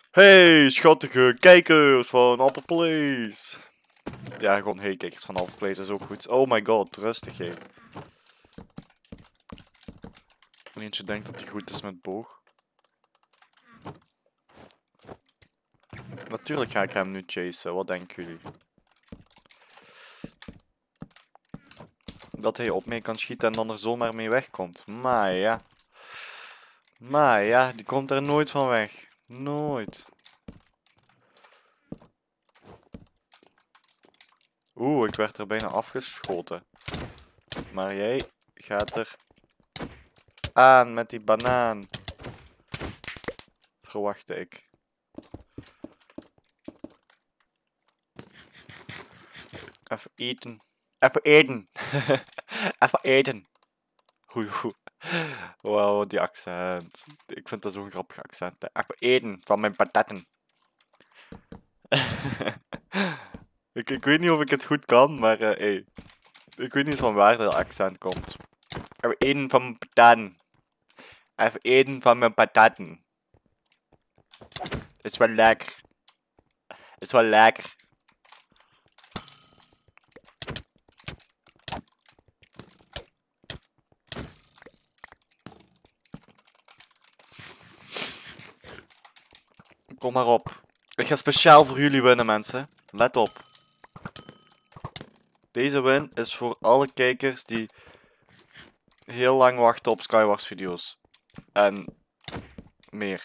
Hey, schattige kijkers van Apple Place. Ja, gewoon hey kijkers van Apple Place is ook goed. Oh my god, rustig hé. Eentje denkt dat hij goed is met boog. Natuurlijk ga ik hem nu chasen, wat denken jullie? Dat hij op mee kan schieten en dan er zomaar mee wegkomt. Maar ja. Maar ja, die komt er nooit van weg. Nooit. Oeh, ik werd er bijna afgeschoten. Maar jij gaat er aan met die banaan. Verwachtte ik. Even eten. Even eten. Even eten. Oei. Wow, die accent. Ik vind dat zo'n grappig accent. Hè. Even eten van mijn patatten. ik weet niet of ik het goed kan, maar hey. Ik weet niet van waar dat accent komt. Even eten van mijn patatten. Even eten van mijn patatten. Is wel lekker. Is wel lekker. Kom maar op. Ik ga speciaal voor jullie winnen, mensen. Let op. Deze win is voor alle kijkers die heel lang wachten op Skywars video's. En meer.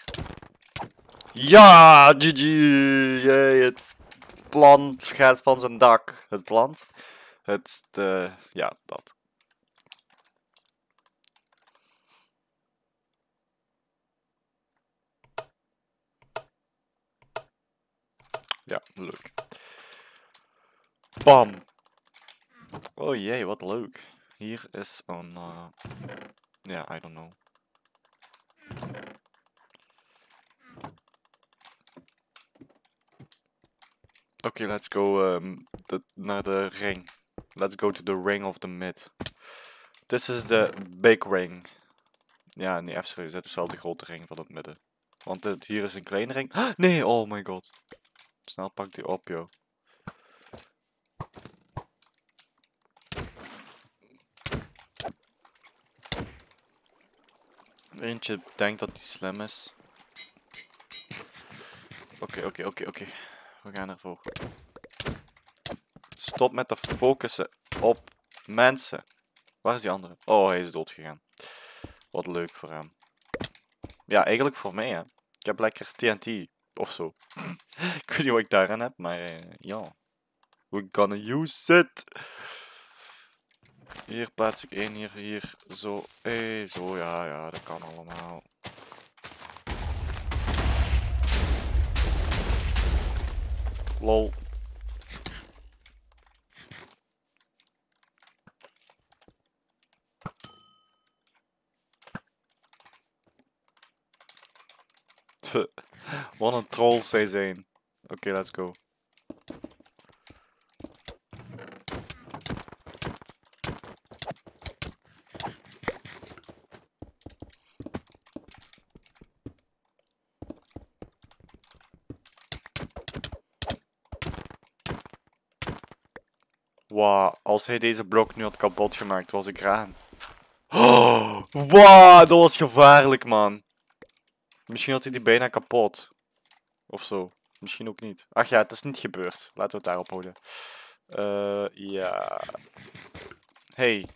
Ja, GG! Yay, het plant gaat van zijn dak. Het plant? Ja, dat. Ja, leuk. Bam! Oh jee, wat leuk. Hier is een... ja, I don't know. Oké, let's go naar de ring. Let's go to the ring of the mid. This is the big ring. Ja, nee, even serieus. Dit is wel de grote ring van het midden. Want hier is een kleine ring. Nee, oh my god. Snel pak die op, joh. Eentje denkt dat hij slim is. Oké. We gaan ervoor. Stop met te focussen op mensen. Waar is die andere? Oh, hij is dood gegaan. Wat leuk voor hem. Ja, eigenlijk voor mij, hè. Ik heb lekker TNT of zo. Ik weet niet wat ik daaraan heb, maar ja. We're gonna use it. Hier plaats ik één, hier, zo. Zo, ja, dat kan allemaal. Lol. Wat een troll zij zijn. Oké, let's go. Wow, als hij deze blok nu had kapot gemaakt, was ik raar. Oh, wow, dat was gevaarlijk, man. Misschien had hij die bijna kapot. Of zo. Misschien ook niet. Ach ja, het is niet gebeurd. Laten we het daarop houden. Ja. Hey.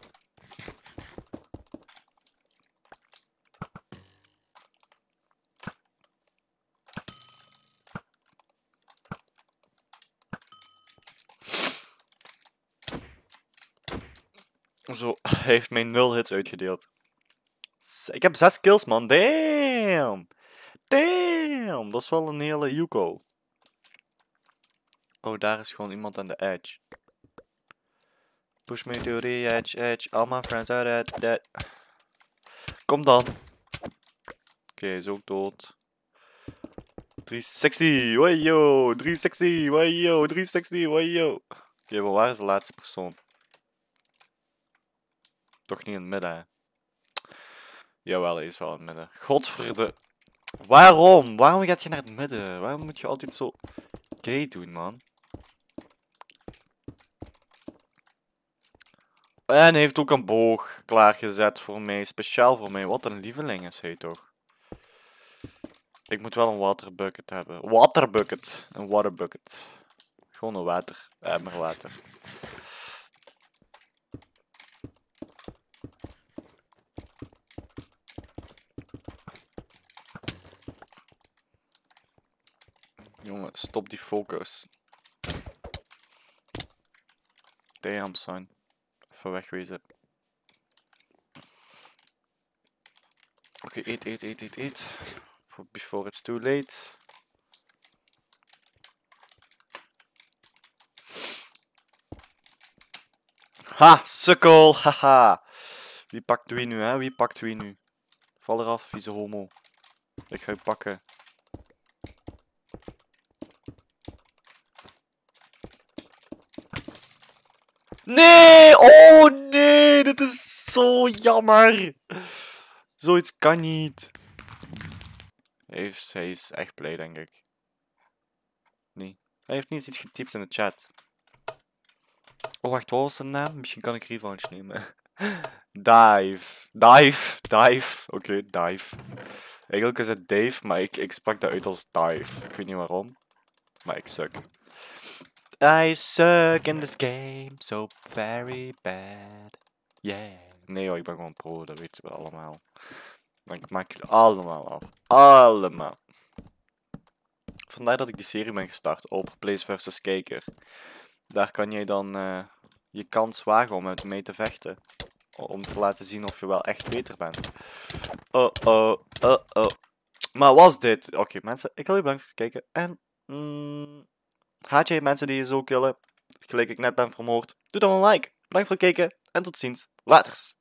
Zo, hij heeft mij 0 hits uitgedeeld. Ik heb 6 kills, man. Damn. Damn. Dat is wel een hele Yuko. Oh, daar is gewoon iemand aan de edge. Push me to the edge. All my friends are dead. Kom dan. Oké, hij is ook dood. 360, wajo, 360, wajo, 360, wajo. Oké, maar waar is de laatste persoon? Toch niet in het midden, hè? Jawel, hij is wel in het midden. Godverde. Waarom? Waarom gaat je naar het midden? Waarom moet je altijd zo gay doen, man? En hij heeft ook een boog klaargezet voor mij. Speciaal voor mij. Wat een lieveling is hij toch? Ik moet wel een waterbucket hebben. Waterbucket. Een waterbucket. Gewoon een water. Emmer water. Jongen, stop die focus. Damn, son. Even wegwezen. Oké, eet. Before it's too late. Ha, sukkel, haha. Wie pakt wie nu, hè? Wie pakt wie nu? Val eraf, vieze homo. Ik ga je pakken. Nee! Oh nee! Dit is zo jammer! Zoiets kan niet. Hij is echt blij, denk ik. Nee. Hij heeft niet eens iets getypt in de chat. Oh, wacht, wat was zijn naam? Misschien kan ik revanche nemen. Dive. Oké, dive. Eigenlijk is het Dave, maar ik sprak dat uit als dive. Ik weet niet waarom. Maar ik suck. I suck in this game so very bad. Yeah. Nee hoor, ik ben gewoon pro, dat weten we allemaal. Ik maak jullie allemaal af. Allemaal. Vandaar dat ik die serie ben gestart op Place vs Kijker. Daar kan jij dan je kans wagen om met mee te vechten. Om te laten zien of je wel echt beter bent. Oh. Maar was dit? Oké, mensen, ik wil je bedanken voor het kijken. En haat jij mensen die je zo killen? Gelijk ik net ben vermoord? Doe dan een like. Bedankt voor het kijken en tot ziens. Laters.